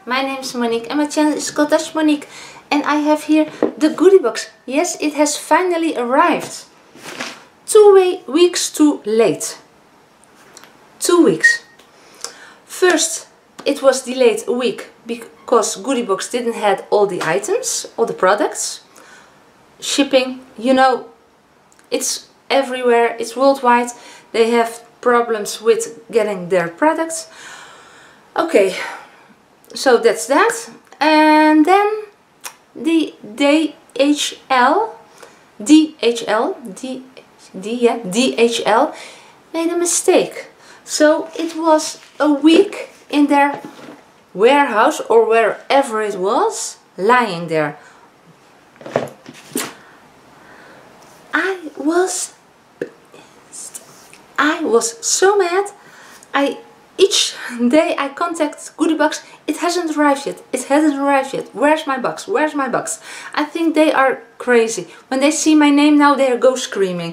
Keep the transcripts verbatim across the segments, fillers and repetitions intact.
my name is Monique and my channel is called Dutch Monique, and I have here the goodie box. Yes, it has finally arrived. Two weeks too late. Two weeks. First, it was delayed a week because goodie box didn't have all the items, all the products. Shipping, you know, it's everywhere, it's worldwide. They have problems with getting their products. Okay, so that's that. And then the D H L, D H L, D, D, yeah, D H L made a mistake. So it was a week in their warehouse or wherever it was, lying there. I was I was so mad. I each day I contact goodie box. It hasn't arrived yet. It hasn't arrived yet. Where's my box? Where's my box? I think they are crazy. When they see my name now, they go screaming.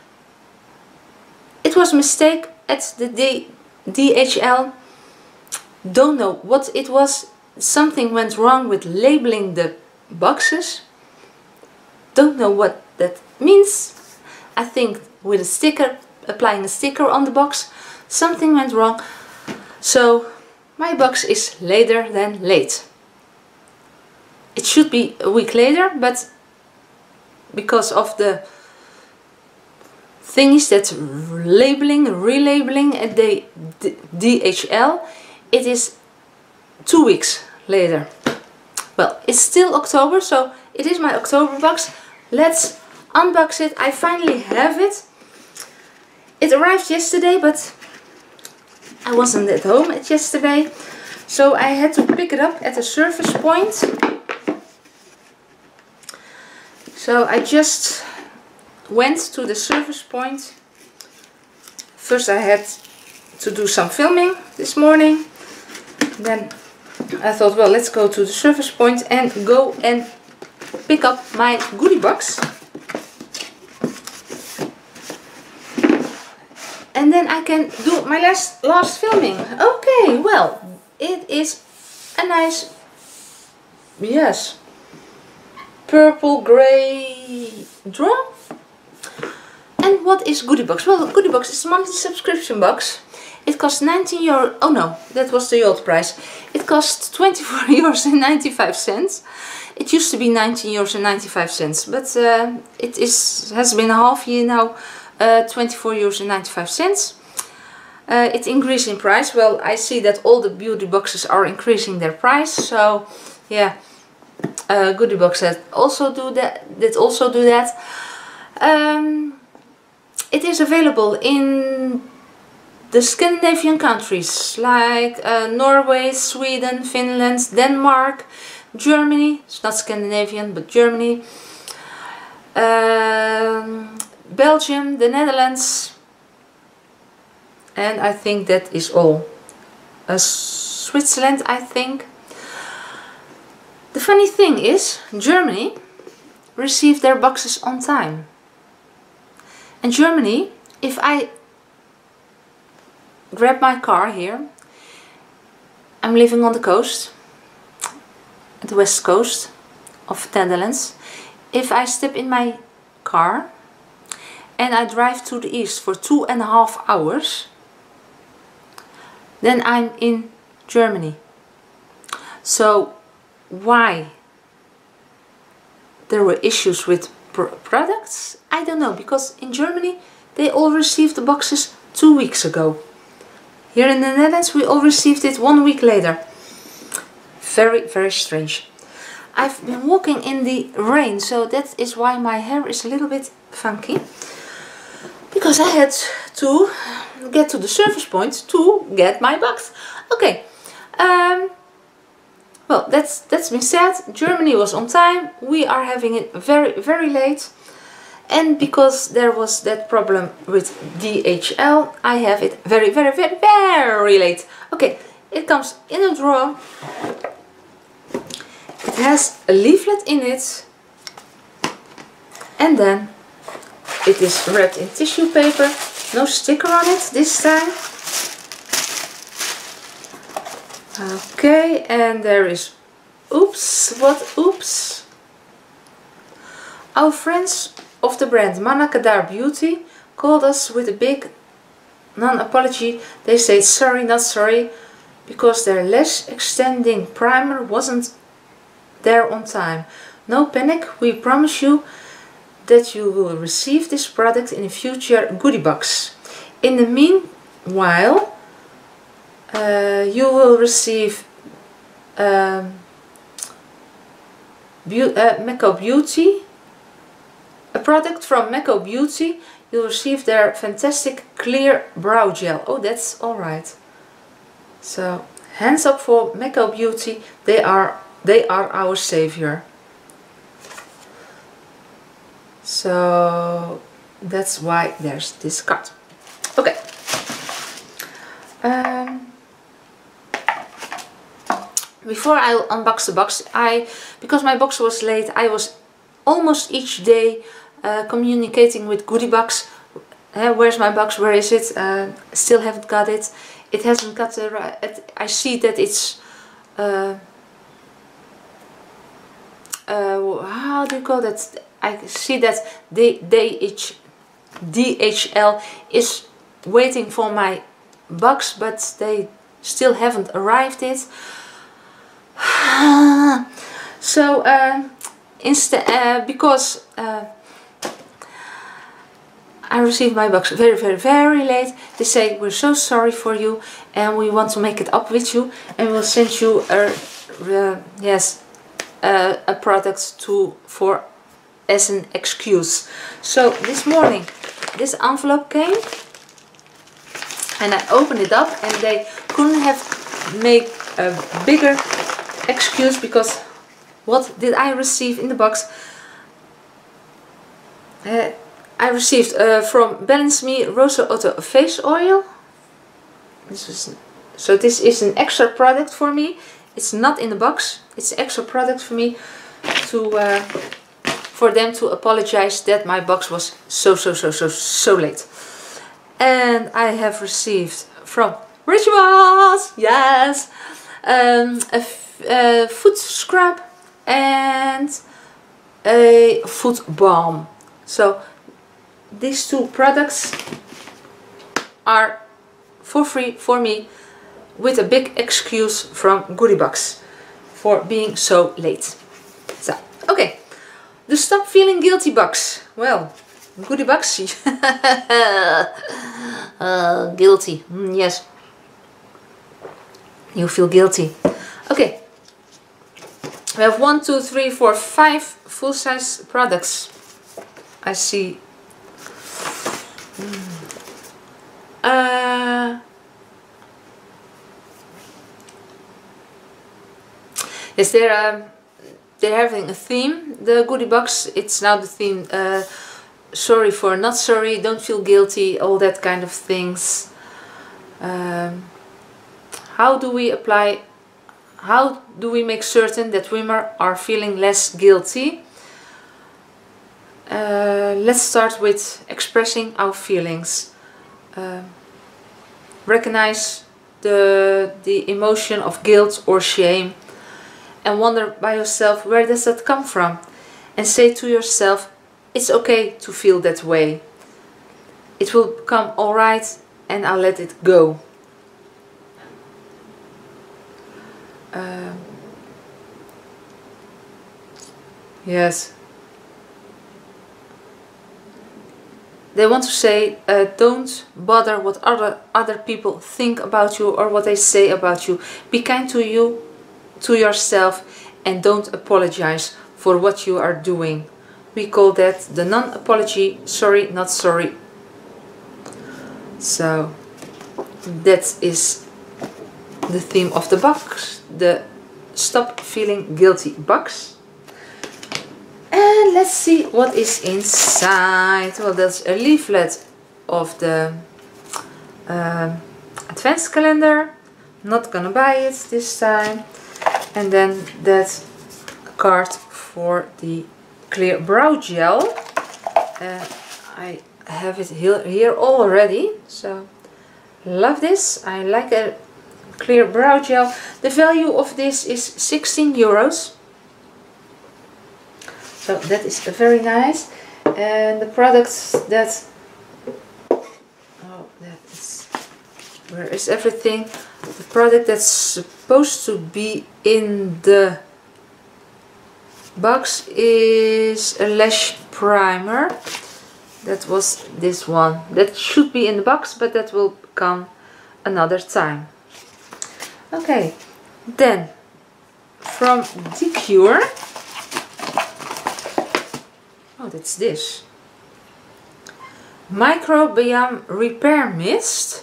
It was a mistake at the D DHL. Don't know what it was. Something went wrong with labeling the boxes. Don't know what that means. I think with a sticker, applying a sticker on the box, something went wrong. So my box is later than late. It should be a week later, but because of the things that labeling, relabeling at the D H L, it is two weeks later. Well, it's still October, so it is my October box. Let's unbox it. I finally have it. It arrived yesterday, but I wasn't at home at yesterday, so I had to pick it up at a service point. So I just went to the service point. First I had to do some filming this morning. Then I thought, well, let's go to the service point and go and pick up my goodie box. And then I can do my last last filming. Okay, well, it is a nice, yes, purple gray drum. And what is goodie box? Well, goodie box is a monthly subscription box. It costs nineteen euro. Oh no, that was the old price. It costs twenty-four euros and ninety-five cents. It used to be nineteen euros and ninety-five cents, but uh, it is has been a half year now. Uh, twenty-four euros and ninety-five cents. Uh, it increased in price. Well, I see that all the beauty boxes are increasing their price. So, yeah, uh, goodie box that also do that. Did also do that. Um, it is available in the Scandinavian countries like uh, Norway, Sweden, Finland, Denmark, Germany. It's not Scandinavian, but Germany. Um, Belgium, the Netherlands, and I think that is all. Uh, Switzerland, I think. The funny thing is, Germany received their boxes on time. And Germany, if I grab my car here, I'm living on the coast, the west coast of the Netherlands. If I step in my car and I drive to the east for two and a half hours, then I'm in Germany. So why there were issues with pr products? I don't know, because in Germany they all received the boxes two weeks ago. Here in the Netherlands we all received it one week later. Very, very strange. I've been walking in the rain, so that is why my hair is a little bit funky. Because I had to get to the service point to get my box. Okay, um, well, that's that's been said. Germany was on time. We are having it very, very late. And because there was that problem with D H L, I have it very, very, very, very late. Okay, it comes in a drawer. It has a leaflet in it. And then it is wrapped in tissue paper. No sticker on it this time. Okay, and there is, oops, what oops? Our friends of the brand Manakadar Beauty called us with a big non-apology. They say sorry, not sorry, because their lash extending primer wasn't there on time. No panic, we promise you that you will receive this product in a future goodie box. In the meanwhile, uh, you will receive um, Be uh, Mecco Beauty, a product from Mecco Beauty. You'll receive their fantastic clear brow gel. Oh, that's alright. So, hands up for Mecco Beauty. They are, they are our savior. So, that's why there's this card. Okay. Um, before I unbox the box, I, because my box was late, I was almost each day uh, communicating with Goodie Box. Uh, where's my box? Where is it? Uh, still haven't got it. It hasn't got the right. I see that it's. Uh, uh, how do you call that? I see that the D H L is waiting for my box, but they still haven't arrived yet. So uh, instead, uh, because uh, I received my box very, very, very late, they say we're so sorry for you, and we want to make it up with you, and we'll send you a uh, yes uh, a product to for as an excuse. So this morning, this envelope came, and I opened it up, and they couldn't have made a bigger excuse, because what did I receive in the box? Uh, I received uh, from Balance Me Rosa Otto face oil. This is, so this is an extra product for me. It's not in the box. It's an extra product for me to uh, for them to apologize that my box was so so so so so late. And I have received from Rituals, yes, um, a, a foot scrub and a foot balm. So these two products are for free for me, with a big excuse from Goodie Box for being so late. So, okay, the Stop Feeling Guilty box. Well, Goodie Box, uh, guilty, mm, yes, you feel guilty. Okay, we have one, two, three, four, five full-size products. I see. Mm. Uh, yes, they're um, they're having a theme. The Goodie Box. It's now the theme. Uh, sorry for not sorry. Don't feel guilty. All that kind of things. Um, how do we apply? How do we make certain that women are feeling less guilty? Uh, let's start with expressing our feelings. Uh, recognize the, the emotion of guilt or shame, and wonder by yourself, where does that come from? And say to yourself, it's okay to feel that way. It will come alright, and I'll let it go. Uh, yes. They want to say, uh, don't bother what other other people think about you or what they say about you. Be kind to you, to yourself, and don't apologize for what you are doing. We call that the non-apology, sorry, not sorry. So that is the theme of the box, the Stop Feeling Guilty box. And let's see what is inside. Well, that's a leaflet of the uh, advent calendar. Not gonna buy it this time. And then that card for the clear brow gel. Uh, I have it here, here already. So, love this. I like a clear brow gel. The value of this is sixteen euros. So that is very nice. And the products that, oh, that is, where is everything? The product that's supposed to be in the box is a lash primer. That was this one. That should be in the box, but that will come another time. Okay, then from Dicure, oh, that's this Microbiome Repair Mist.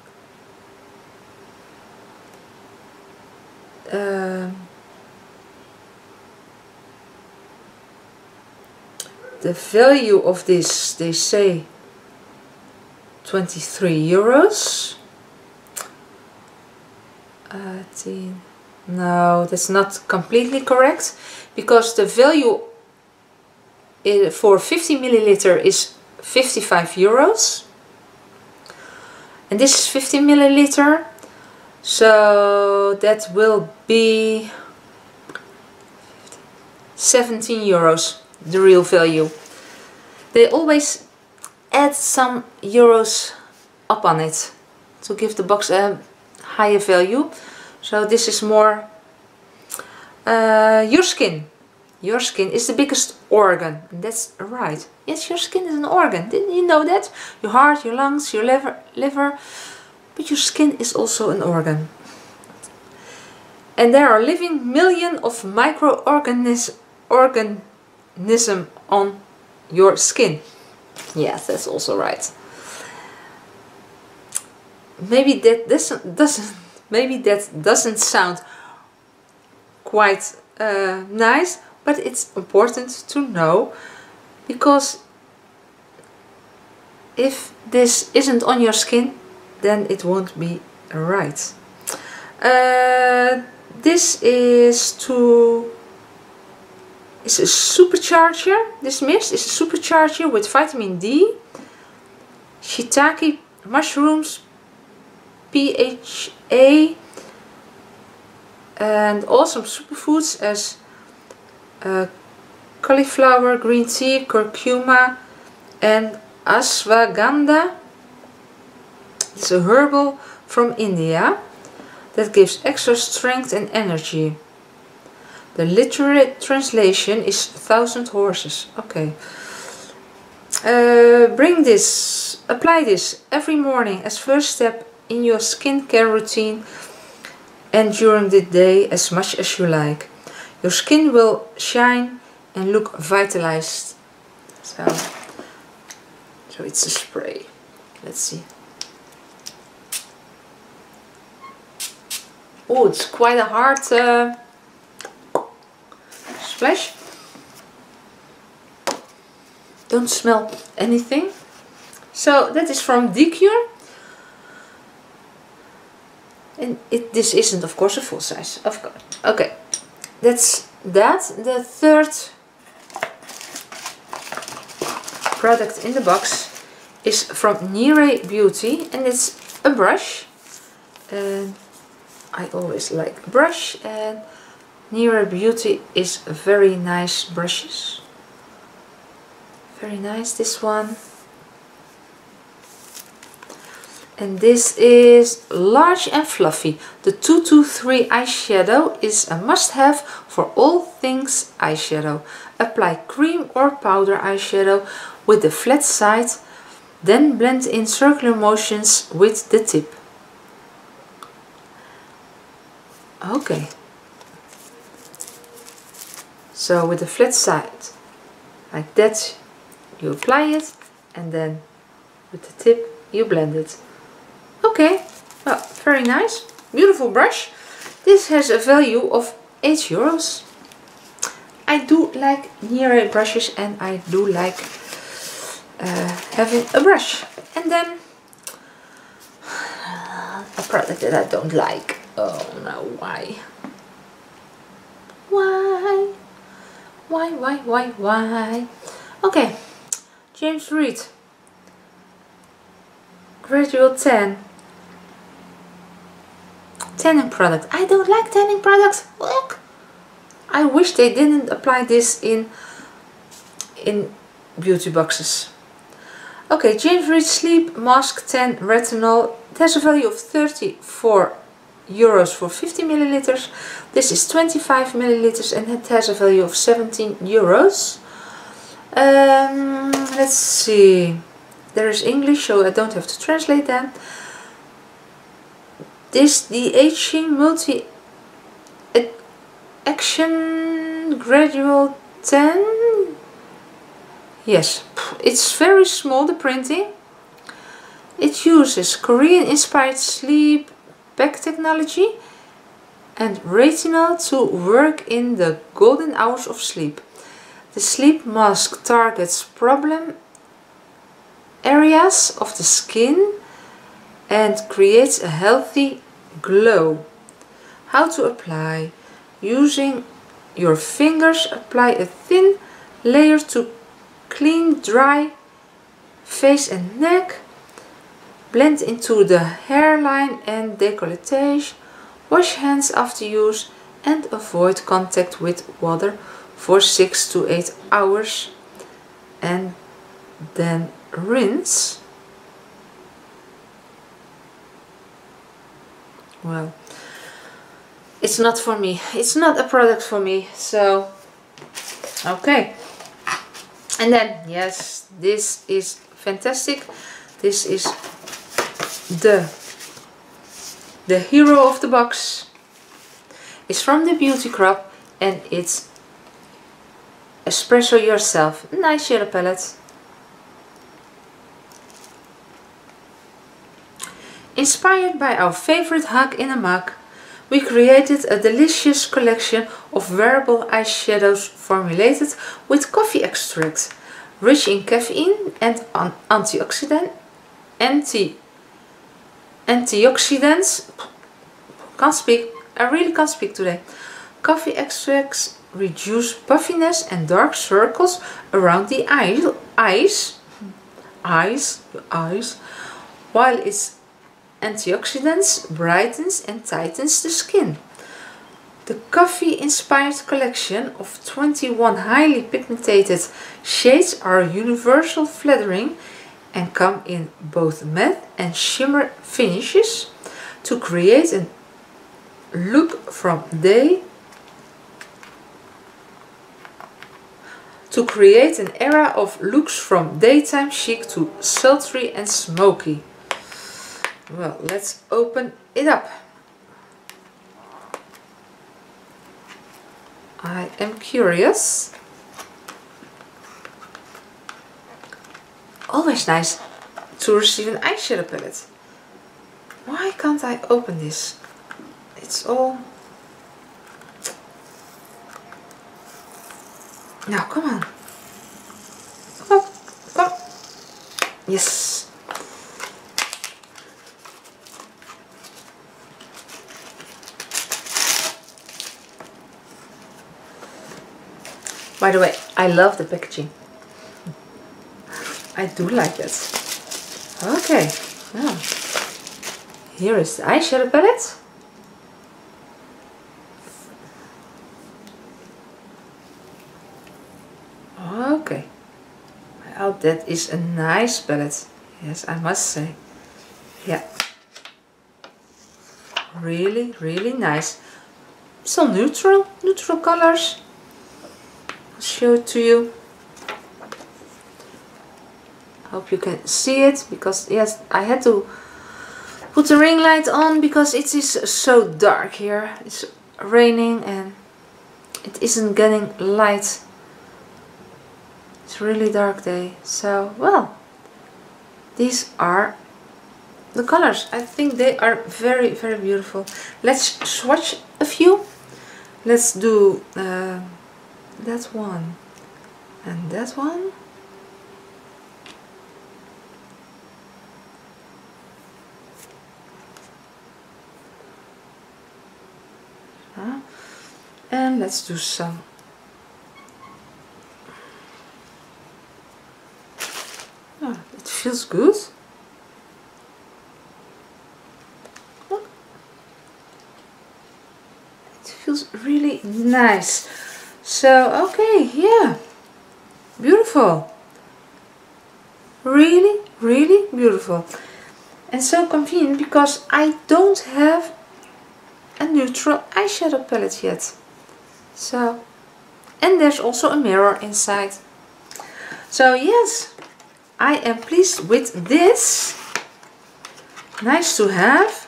Um, the value of this, they say twenty-three euros. Uh, no, that's not completely correct, because the value for fifty milliliter is fifty-five euros, and this is fifty milliliter, so that will be seventeen euros, the real value. They always add some euros up on it to give the box a higher value. So this is more uh, your skin. Your skin is the biggest organ. And that's right. Yes, your skin is an organ. Didn't you know that? Your heart, your lungs, your liver, liver. But your skin is also an organ. And there are living millions of microorganisms organism on your skin. Yes, that's also right. Maybe that doesn't doesn't maybe that doesn't sound quite uh, nice, but it's important to know, because if this isn't on your skin, then it won't be right. Uh, this is to is a supercharger. This mist is a supercharger with vitamin D, shiitake mushrooms, P H A, and awesome superfoods as uh, cauliflower, green tea, curcuma, and ashwagandha. It's a herbal from India that gives extra strength and energy. The literal translation is thousand horses. Okay. Uh, bring this, apply this every morning as first step in your skincare routine, and during the day as much as you like. Your skin will shine and look vitalized. So, so it's a spray. Let's see. Oh, it's quite a hard uh, splash. Don't smell anything. So that is from Dicure. And it, this isn't, of course, a full size. Of course. Okay, that's that. The third product in the box is from Nire Beauty, and it's a brush. And I always like a brush, and Nire Beauty is very nice brushes. Very nice, this one. And this is large and fluffy. The two two three eyeshadow is a must-have for all things eyeshadow. Apply cream or powder eyeshadow with the flat side, then blend in circular motions with the tip. Okay. So with the flat side, like that, you apply it, and then with the tip you blend it. Okay, well, very nice, beautiful brush. This has a value of eight euros. I do like Nire brushes, and I do like uh, having a brush. And then a product that I don't like. Oh no, why? Why? Why, why, why, why? Okay, James Read Gradual Tan tanning product. I don't like tanning products. Look, I wish they didn't apply this in in beauty boxes. Okay, James Read Sleep Mask Tan Retinol. It has a value of thirty-four euros for fifty milliliters. This is twenty-five milliliters and it has a value of seventeen euros. Um, let's see. There is English, so I don't have to translate them. This the Aging Multi Action Gradual Tan. Yes, it's very small, the printing. It uses Korean inspired sleep back technology and retinol to work in the golden hours of sleep. The sleep mask targets problem areas of the skin and creates a healthy glow. How to apply? Using your fingers, apply a thin layer to clean, dry face and neck. Blend into the hairline and décolletage. Wash hands after use and avoid contact with water for six to eight hours and then rinse. Well, it's not for me. It's not a product for me. So, okay. And then, yes, this is fantastic. This is the the hero of the box. It's from the Beauty Crop and it's Espresso Yourself. Nice shadow palette. Inspired by our favorite hug in a mug, we created a delicious collection of wearable eyeshadows formulated with coffee extract, rich in caffeine and antioxidant, anti, antioxidants. Can't speak. I really can't speak today. Coffee extracts reduce puffiness and dark circles around the eye, eyes, eyes, eyes, while its antioxidants brightens and tightens the skin. The coffee-inspired collection of twenty-one highly pigmented shades are universal flattering and come in both matte and shimmer finishes to create a look from day to create an era of looks from daytime chic to sultry and smoky. Well, let's open it up. I am curious. Always nice to receive an eyeshadow palette. Why can't I open this? It's all... Now, come on. Come on, come on. Yes. By the way, I love the packaging. I do like it. Okay, now here is the eyeshadow palette. Okay, well, that is a nice palette. Yes, I must say. Yeah, really, really nice. So neutral, neutral colors. I'll show it to you. Hope you can see it, because yes, I had to put the ring light on because it is so dark here. It's raining and it isn't getting light. It's a really dark day. So, well, these are the colors. I think they are very, very beautiful. Let's swatch a few. Let's do uh, that one and that one. Uh, and let's do some oh, it feels good. Look. feels really nice. So, okay, yeah, beautiful. Really, really beautiful. And so convenient because I don't have a neutral eyeshadow palette yet. So, and there's also a mirror inside. So yes, I am pleased with this. Nice to have.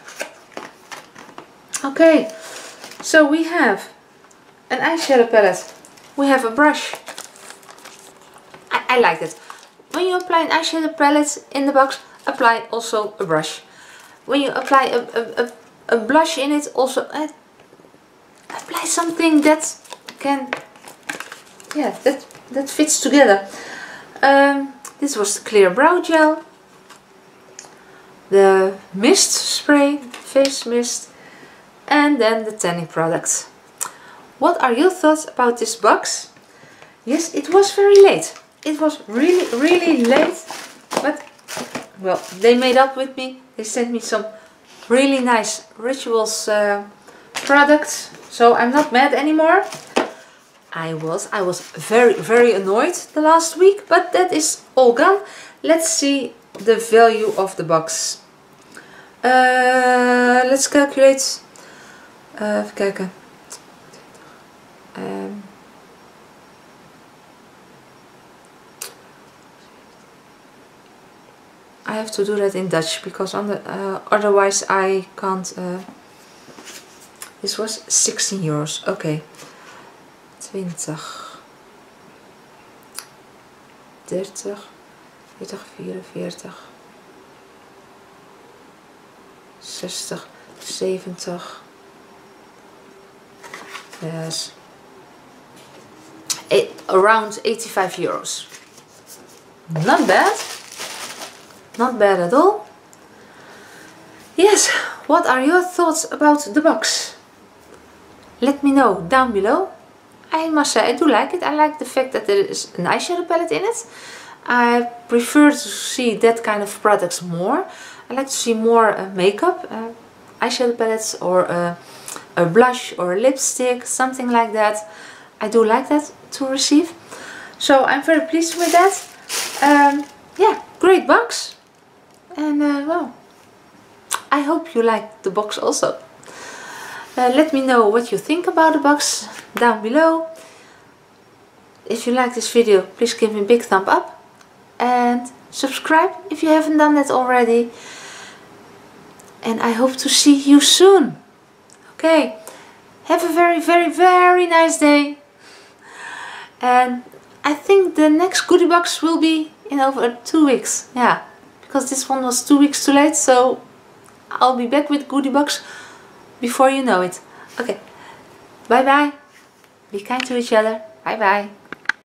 Okay, so we have an eyeshadow palette. We have a brush. I, I like it. When you apply an eyeshadow palette in the box, apply also a brush. When you apply a, a, a, a blush in it, also uh, apply something that can, yeah, that, that fits together. Um, this was the clear brow gel, the mist spray, face mist, and then the tanning products. What are your thoughts about this box? Yes, it was very late. It was really, really late, but well, they made up with me. They sent me some really nice Rituals uh, products, so I'm not mad anymore. I was, I was very, very annoyed the last week, but that is all gone. Let's see the value of the box. Uh, let's calculate. Uh, even kijken. Um, I have to do that in Dutch because on the, uh, otherwise I can't. Uh, this was sixteen euros. Okay. twintig, dertig, veertig, vierenveertig, zestig, zeventig. Yes. Eight, around eighty-five euros. Not bad. Not bad at all. Yes, what are your thoughts about the box? Let me know down below. I must say I do like it. I like the fact that there is an eyeshadow palette in it. I prefer to see that kind of products more. I like to see more uh, makeup, uh, eyeshadow palettes, or uh, a blush or a lipstick, something like that. I do like that to receive. So I'm very pleased with that. Um, yeah, great box. And uh, well, I hope you like the box also. Uh, let me know what you think about the box down below. If you like this video, please give me a big thumb up and subscribe if you haven't done that already. And I hope to see you soon. Okay, have a very, very, very nice day. And I think the next goodie box will be in over two weeks. Yeah, because this one was two weeks too late, so I'll be back with goodie box before you know it. Okay, bye bye. Be kind to each other. Bye bye.